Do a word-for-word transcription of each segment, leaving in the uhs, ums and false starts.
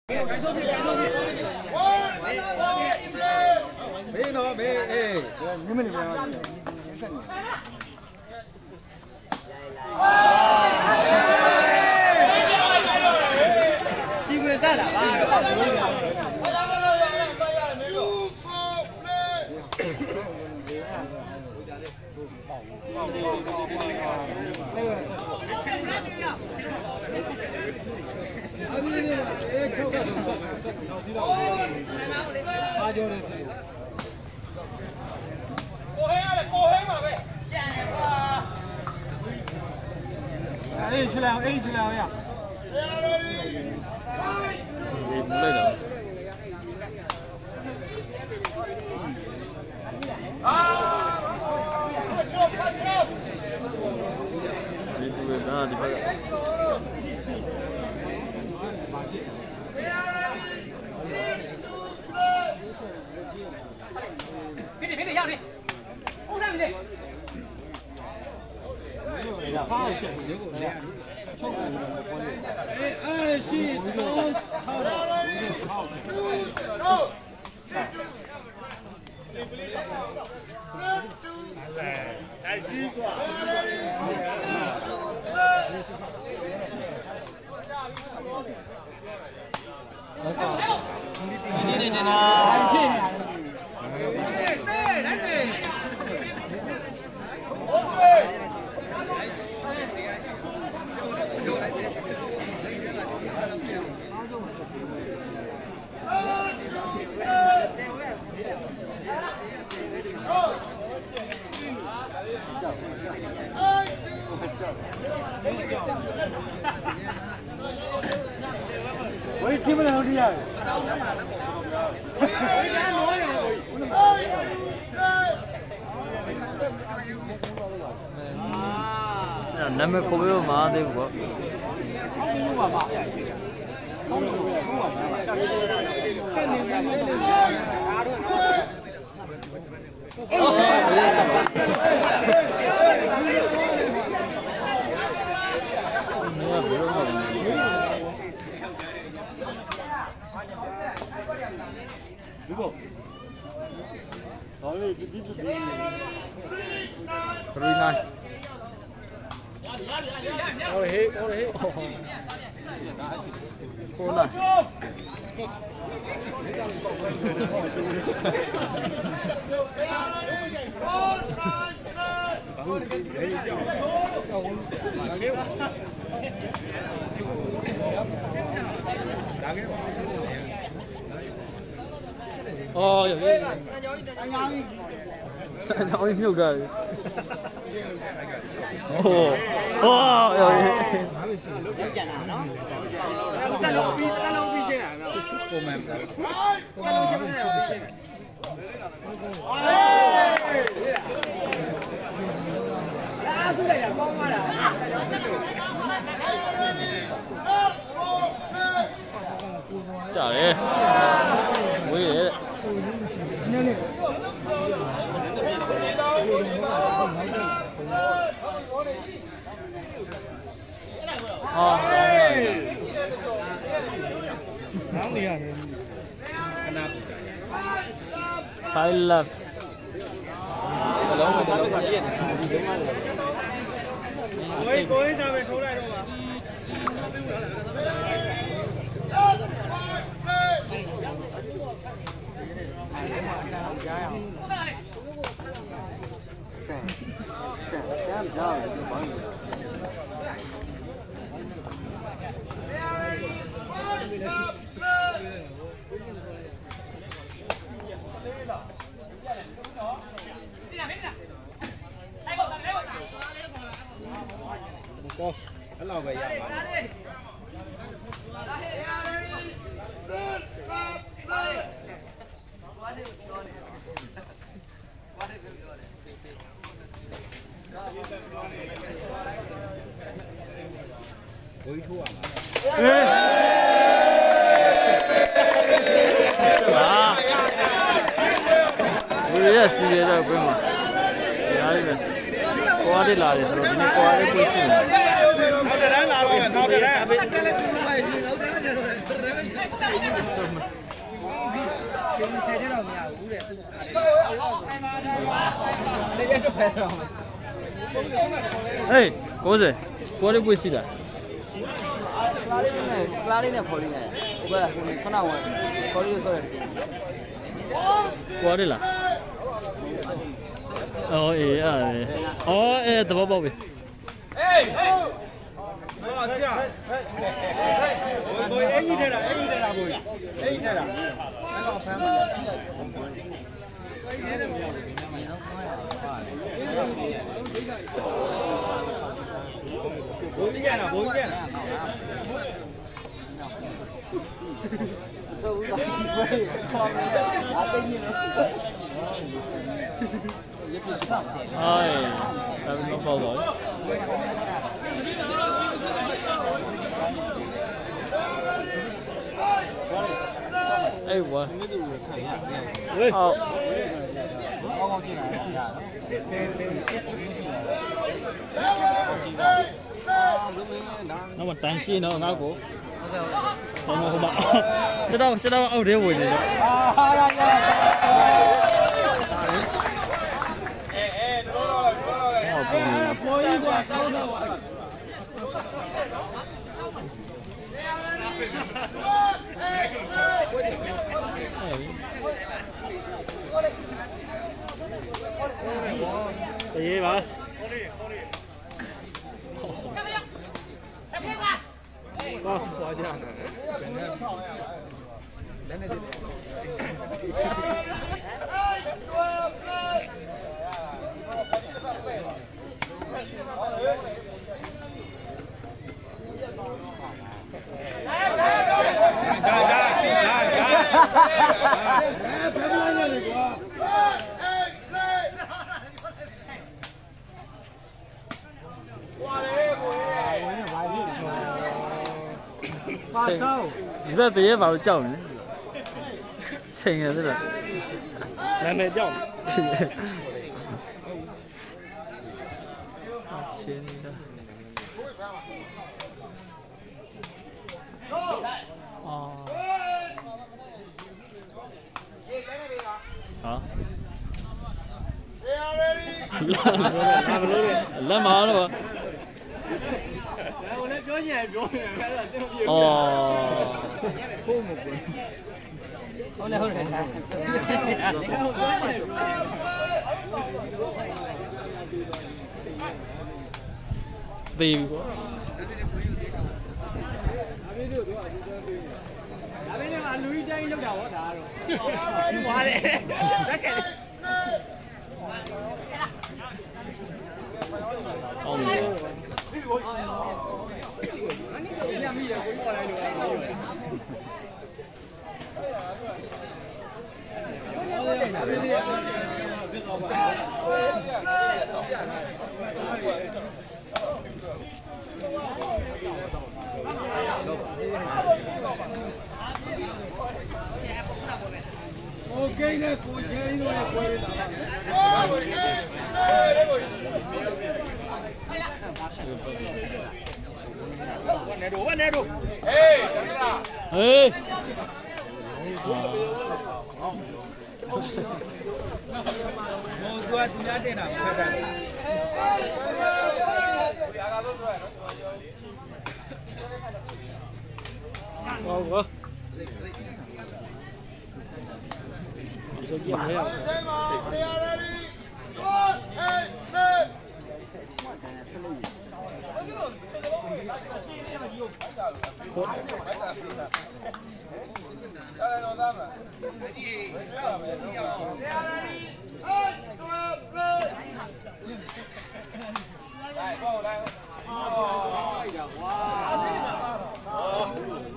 没呢，没哎，你们那边。西瓜蛋了吧？哎，起来，哎，起来呀！你不累的。啊！快球，快球！你不累的，你不累。别别别，要你，后上去。哎哎，是，走，走，来，来几个。你你你呢？我也听不了这样。那没口碑嘛，对不？이거 원래 그 밑에 그러나 오래 오래 코나 어 여기 나오기 힘들다. 오, 와 여기. 잘해. 뭐해? 아, Thailand. Ôi, cô ấy sao về khấu này đâu mà? Cô, nó lò về vậy. Ôi thua à? Ôi ya xí vậy đó quên mà. Đấy vậy. Qua đi lại rồi, đi qua đi cuối cùng. Nó để đấy là rồi, nó để đấy. 谁知道没有？五的。谁知道没有？ 哎，过来，过来不是的。 拉里呢？拉里呢？考虑呢？我不，我上哪玩？考虑说的。 过来了。哦，哎哎，哦哎，怎么宝贝？哎。啊，是啊。我我哎，一点了，哎一点了，不，哎一点了。不意见了，不意见了。哎，还没能报道。哎我，好。那么担心呢，哪个？好嘛好嘛，知道知道奥迪位的。啊好呀呀。哎哎，多了多了。哎，可以过，高手啊。第一把。啊，我这样的。发烧，你不要别把我叫你，亲啊，真的，来没叫你，亲的，哦，啊，来嘛了吧？哦。好嘞好嘞。baby 过。那边的话，女仔都叫我打咯。哇嘞，那个。哦。OK 呢，过去呢，过去打。万年度，万年度。哎，真的啦。哎。我过来家店了，快点。我我。手机没有。来，过来。哦，哇。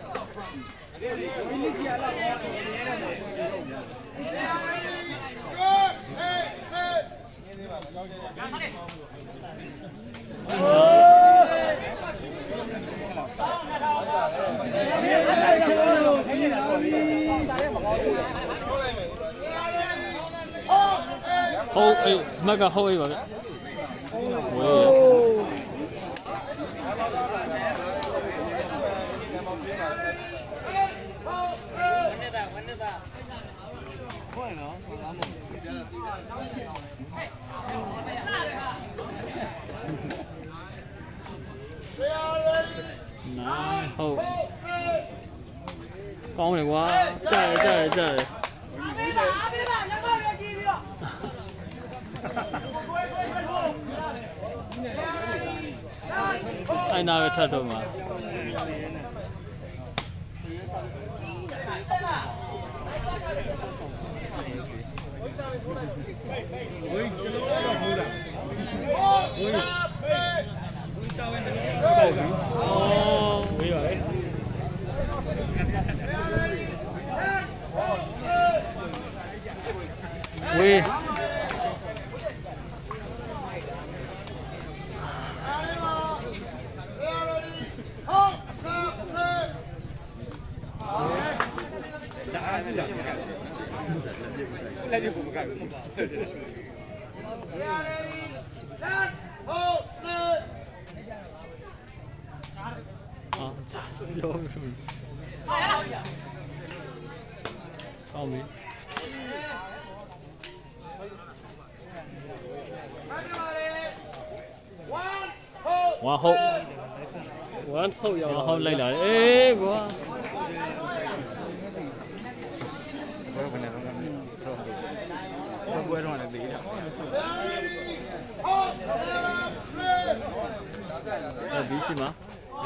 好，哎，那个好一个。哦。 ဟုတ်ကောင်းတယ်ကွာကြားရကြားရကြားရအဲ့နာပဲထပ်တော့မှာဝေးကျွန်တော်တော့ဟုတ်လားဝေးဝေးစာဝင်တယ်ဟုတ်ပြီအော်ဝေးပါလေဝေးလက်ရပုံမကဘူးအာပြောပြီဆောင်းပြီဝါဟုတ်ဝါဟုတ်ရောက်ဟုတ်လိုက်လာအေးကွာပွဲတော့လည်းသေးတယ်အဲ့ဒီရှိမှာ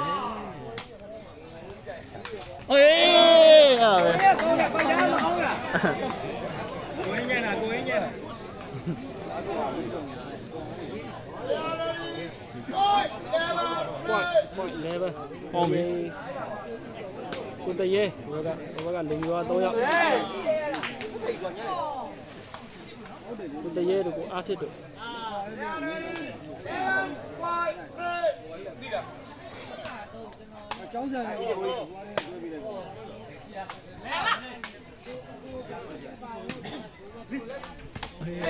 အေးအဲ့ပဲကိုရပါရမအောင်လားကိုင်းညံ့တာကိုင်းညံ့တာပွိုက်လေပဲအောင်ပြီကိုတရေဘက်ကဘက်ကလိန်ရွာ၃ယောက်ကိုတရေတို့ကိုအားဖြစ်တို့အကြောင်းစားနေကိုဟေးဟေးဟေးဟေးဟေး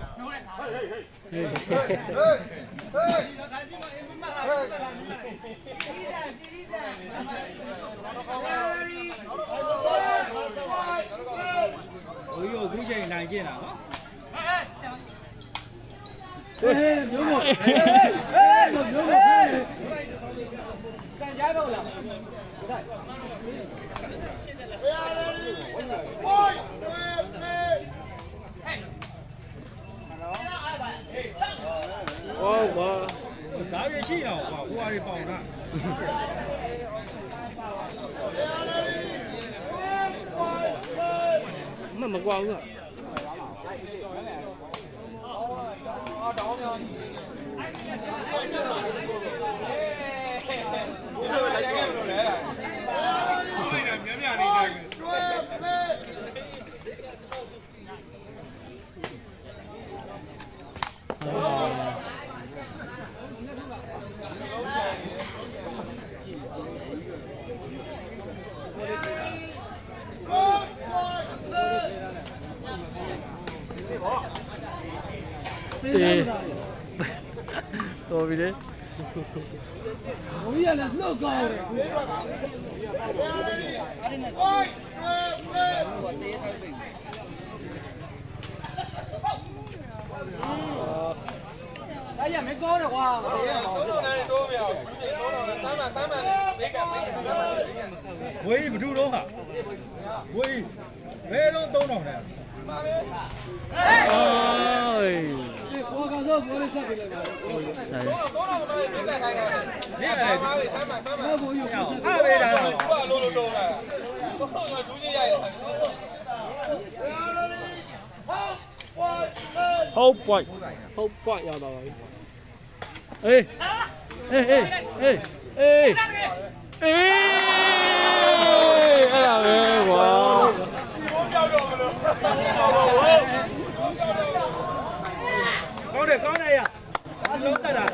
ဟိုရောခုချိန်နိုင်ကျင်တာနော်ဟေးမျိုးမဟေးဟေးမျိုးမဟေးကန်ကြားတော့လားဟုတ်ဝိုင်းဟေးဟေးဟောဘာဒါရရှိတော့ကွာဟိုဟာတွေပေါင်တာမမကွာဘူးအာတောင်းမြောင်းဒီလိုလိုက်ခဲ့လို့လဲဟုတ်တယ်မြမြနေတယ်တော်ပြီလေဘုရားလည်းနှုတ်ကောင်းတယ်ဝိုင်းဝိုင်းဝိုင်းအဲ့ရမကောင်းတော့ကွာတော့လည်းတိုးမရဘူးစမ်းမစမ်းမဘေးကဘေးကဝေးဘဒူတော့ဟာဝေးဘယ်တော့သုံးတော့လဲပါပဲအေးဘောကတော့ဘောလေးဆက်ပြလိုက်ပါတော့တော့တော့တော့ပြလိုက်ခိုင်းတာနေပါလေစမ်းမစမ်းမဘောယူအားပေးတာတော့ဘာလို့လို့တော့လဲတော့ဒူးကြီးရိုက်ဟုတ်ပွိုက်ဟုတ်ပွိုက်ရောက်တော့ပါပြီအေးအေးအေးအေးအေးအေးအဲ့ဒါပဲကွာကောင်းတယ်ကောင်းတယ်ရလုံးတက်တာ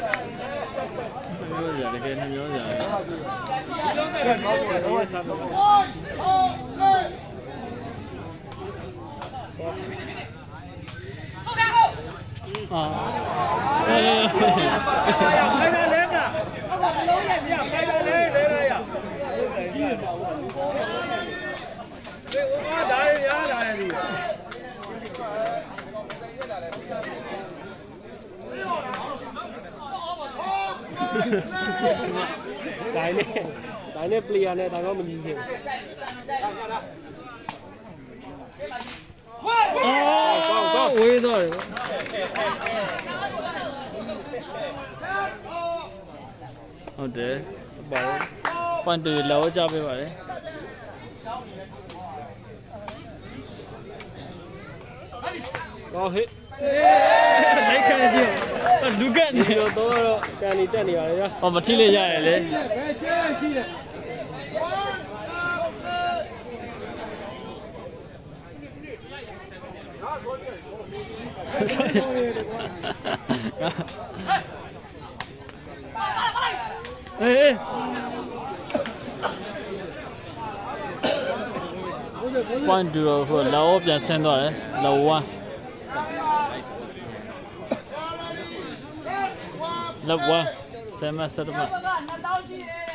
ပြောကြတယ်ကဲနှမျိုးကြတယ်လုံးတက်တာတော့တော့ဆက်တော့အာအေးခိုင်းတာလဲမလားလုံးရဲ့မြခိုင်းတာလဲလဲလဲရဒီဟိုကဒါရရဒါရဒီတိုင်းနဲ့တိုင်းနဲ့ player နဲ့တော့မညီဘူးအော်ကောင်းကောင်းဝေးတော့တယ်ဟုတ်တယ်ပါပန်တူလောကြပေးပါလေကောင်းဟဲ့လိုက်ခံကြည့်လူကနေတော့တော့ကန်နေတက်နေပါလေဗျာဟောမထိလေးရရလေဘယ်ကျဲရှိတယ်အေးပွန်ဒူရောဟိုလောပြန်ဆင်းသွားတယ်လောဝမ်းလောဝမ်းဆယ်မဆက်တော့နှစ်တောင်းရှိတယ်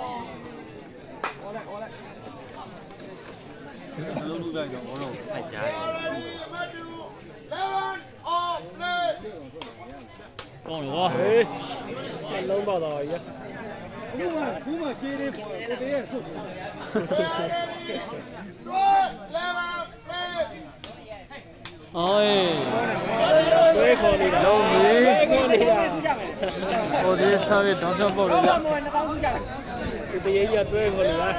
လုံးလူတိုင်းတော့ဘောတော့ဖိုက်ကြတယ်ကောင်းရောဟေးလုံးပါတော့ရဘူးမဘူးမကျေးတယ်ကိုတည်းရဲ့ဆုတ်အိုးတွဲခေါ်နေတာလုံးကြီးခေါ်နေတာဟိုဒီဆောက်ရတောင်းချပေါက်လို့ရနှစ်ပေါင်းစုကြတယ်ဒီတရေကြီးတွဲခေါ်နေတာ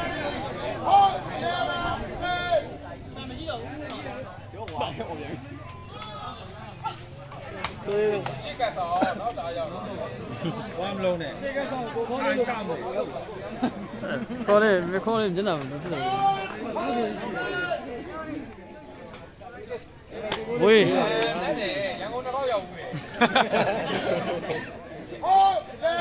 မရှိတော့ဘူးရောပါအောင်ပြန်ရှေ့ကဆောင်းနောက်တာရောက်ဝမ်းမလုံးနဲ့ရှေ့ကဆောင်းကိုခေါ်လို့ချမို့ခေါ်လေမခေါ်လေမျက်နှာမဖြစ်ဘူးဝေးနဲ့ရန်ကုန်တစ်ခေါက်ရောက်ဘူးဟိုလေ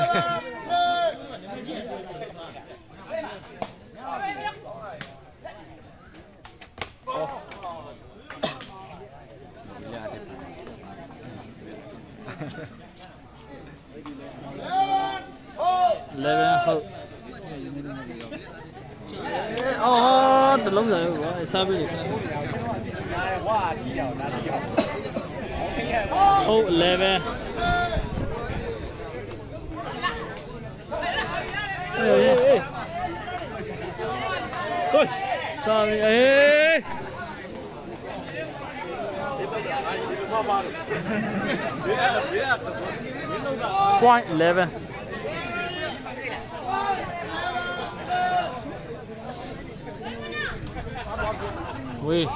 elevenဟုတ်အော်တလုံးစားရောစားပြီဝါတီအောင်နားတီအောင်ဟုတ်elevenအေးအေးဟိုစားပြီအေးpoint elevenဝေး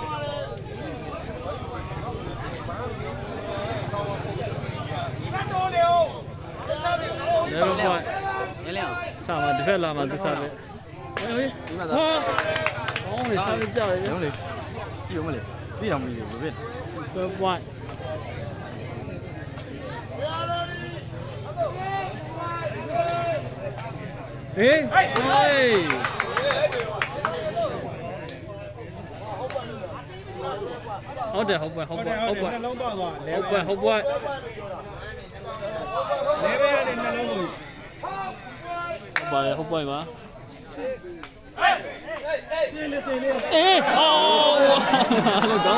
เลเวลpoint ရလဲအောင်စားမှာတစ်ဖက်လာမှာသူစားပဲဟေးဟာအော်လေစားကြတယ်ရုံးလေပြီးအောင်မလဲပြီးအောင်မပြီးဘူးဘယ် twelve point ဟေးဟေးဟုတ်တယ်ဟုတ်ပဲဟုတ်ပဲဟုတ်ပဲနှလုံးပေါက်သွားဟုတ်ပဲဟုတ်ပဲလေဘယ်ကနေနှလုံးကိုဟုတ်ပါဟုတ်ပါပါဟေးလေးလေးလေးအေးအော်လို့တော့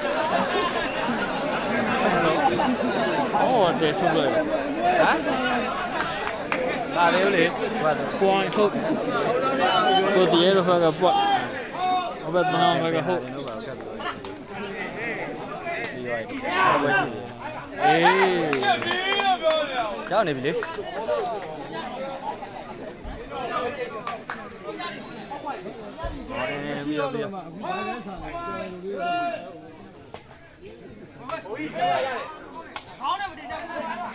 အော်တဲ့ထုတ်လိုက်ဟမ်လာလေလေပွားပွားထုတ်ကိုတည်းရတော့ကပွားအဘတ်မဟာမကဟုတ်အေးကြောက်နေပြီလေပြီးတော့ပြီးတော့ခေါင်းနဲ့မတင်ကြ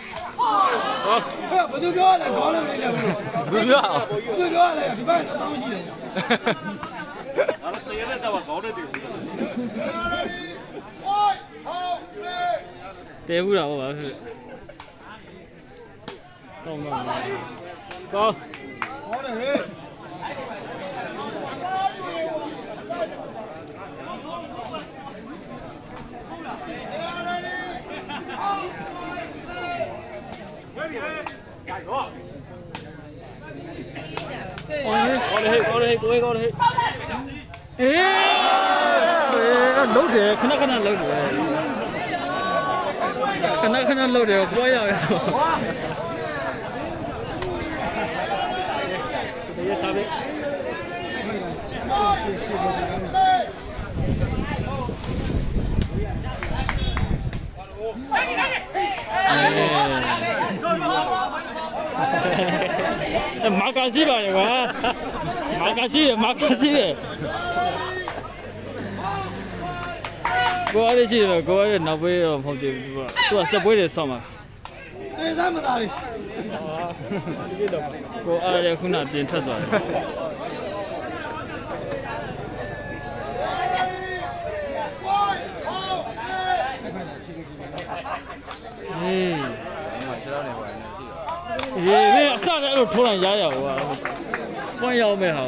ဘူးဟောဘယ်သူပြောလဲခေါင်းနဲ့မတင်ကြဘူးဘယ်သူပြောဘယ်သူပြောလဲဒီဘက်တောင်းရှိတယ်အဲ့ဒါတရတဲ့တော့ခေါင်းနဲ့တင်ဘူးတဲဘူးတော့ဘာဖြစ်ကောင်းတော့ကောင်းဟောတယ်ဟဲ့ကောလေကောလေကိုယ်ကောလေအေးလုံးတယ်ခဏခဏလုံးတယ်ခဏခဏလှုပ်တယ်ပွဲရရတော့ဒီရစားပဲမာကာရှိပါလေကွာမာကာရှိတယ်မာကာရှိတယ်ကိုအားရရှိတယ်ကိုအားရနောက်ပေးတော့မဟုတ်သေးဘူးသူကသူကစက်ပွဲတွေဆောင်းမှာအေးစားမသားလေးကိုအားရခုနပြင်ထွက်သွားတယ်ဟေးမချတော့နေပါနဲ့ကြည့်ဟေးမင်းအစလည်းအဲ့လိုထိုးလိုက်ရရဟိုကပွင့်ရောက်မဲ့ဟာ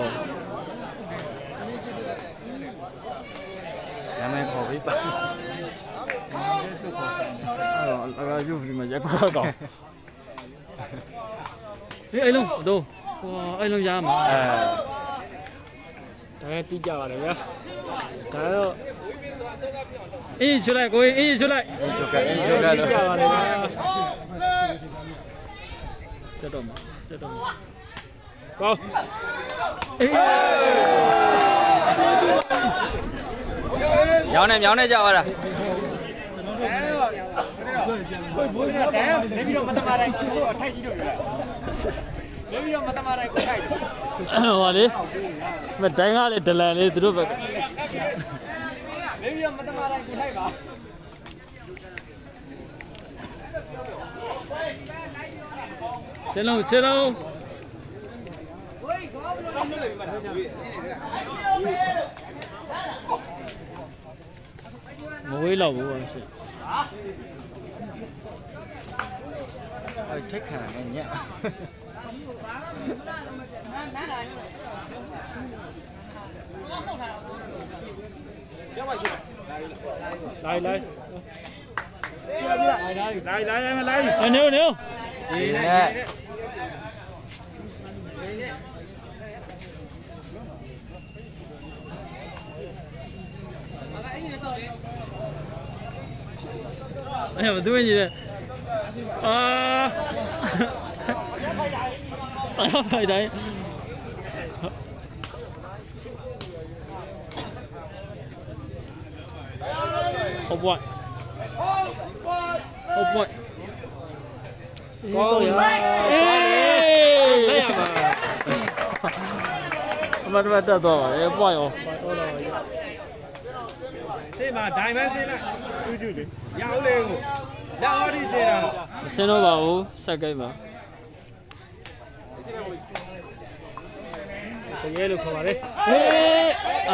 နာမည်ခေါ်ပြီးပါအဲ့တော့အကားယူဒီမှာရက်ကွာတော့ဟေးအဲ့လုံးတော့ဟိုအဲ့လုံးရမှာအဲဒါလည်းတီးကြပါလေဗျာဒါတော့အေးချလိုက်ကိုအေးချလိုက်အေးချကအေးချကလို့ကြပါလေဗျာတက်တော့မှာတက်တော့မှာကောအေးညောင်းနေညောင်းနေကြပါလားဘိုးဘိုးကတည်းကနေပြီးတော့မတမာတိုင်းကိုအထိုက်ကြီးလို့ပြောနေပြီးတော့မတမာတိုင်းကိုထိုက်ဟောလေမတိုင်းကလေဒလန်လေးသူတို့ပဲနေပြီးတော့မတမာတိုင်းကိုထိုက်ပါခြေလုံးခြေလုံးမဝေးတော့ဘူးရှင်အဲ့ထိတ်ခံနေညက်လိုက်လိုက်လိုက်လိုက်လိုက်မလိုက်နေနေဒီနဲ့အဲ့မသူဝင်ကြီးတဲ့အာဖိုင်တိုင်းဟုတ်ပွိုင်းဟုတ်ပွိုင်းကောင်းရအေးဆက်ရပါအမတ်မတ်တက်တော့ရေပွိုင်းရောစေးမှာဒိုင်မန်စေးလိုက်တူးတူးလေရအောင်လေကိုလက်အော်ဒီစေးတာမစင်းတော့ပါဘူးစက်ကိတ်ပါတကယ်လို့ခေါ်ပါလေဟေးအာ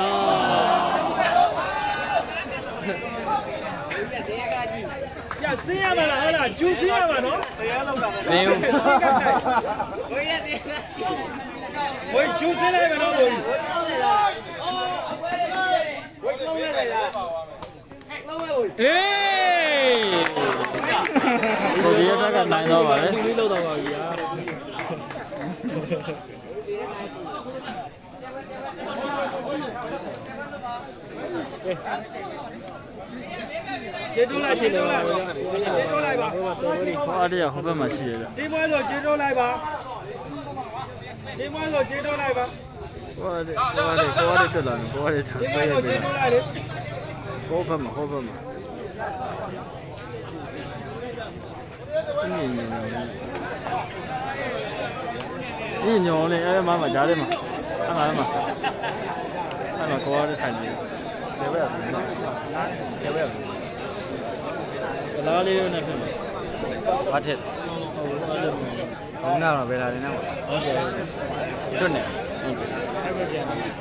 ရစေးရမှာလားဟုတ်လားကျူးစေးရမှာနော်တရားလောက်တာပဲစေးဦးဘိုးရသေးဘိုးကျူးစေးလိုက်မယ်နော်ဘိုးအေးဆိုဒီရက်ကနိုင်တော့ပါလေသူလေးလောက်တော့ပါပြီဟာကျေတိုးလိုက်ကျေတိုးလိုက်ကျေတိုးလိုက်ပါဟောတရားဟိုဘက်မှာရှိတယ်ဗျတင်းမွေးဆိုကျေတိုးလိုက်ပါတင်းမွေးဆိုကျေတိုးလိုက်ပါဟောတယ်ဟောတယ်ဟောတယ်တက်လာတယ်ဟောတယ်ဆက်ဆက်ရပြီကျေတိုးလိုက်လေဟောဘက်မှာဟောဘက်မှာဒီညောင်းလေးအဲ့မှာမှာကြားထဲမှာအဲ့မှာမှာအဲ့မှာကောရထိုင်နေတယ်ဘယ်ဘက်လဲဘယ်ဘက်လာလေးနဲ့ဖြစ်မှာဘာထက်ဟုတ်ဟုတ်ဘုံနာတော့ဘယ်လာနေလဲဟုတ်ကဲ့တွတ်နေဟုတ်ကဲ့